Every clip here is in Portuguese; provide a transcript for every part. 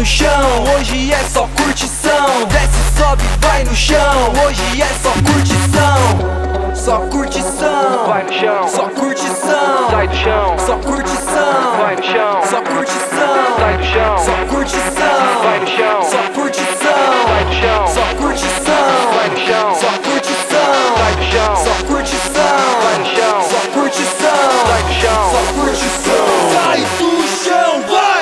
no chão, hoje é só curtição. Desce, sobe, vai no chão, hoje é só curtição. Só curtição, vai no chão, só curtição, sai do chão, só curtição, vai no chão, só curtição, sai do chão, só curtição, vai no chão, só curtição, vai no chão, só curtição, vai no chão, só curtição, sai do chão, só curtição, vai no chão, só curtição, sai do chão, só curtição, sai do chão, vai!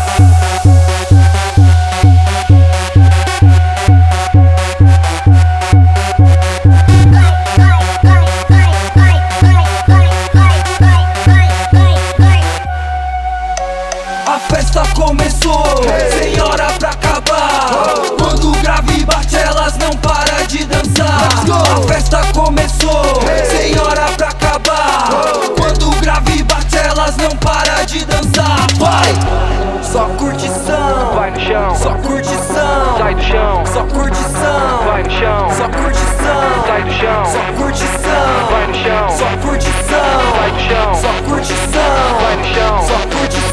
A festa começou, sem hora pra acabar. Quando o grave bate, elas não param de dançar. A festa começou, sem hora pra acabar. Quando o grave bate, elas não param de dançar. Vai! Só curtição, vai no chão, só curtição, sai do chão, só curtição, vai no chão, só curtição, sai do chão, só curtição, vai no chão, só curtição, sai do chão, só curtição, vai no chão, só curtição.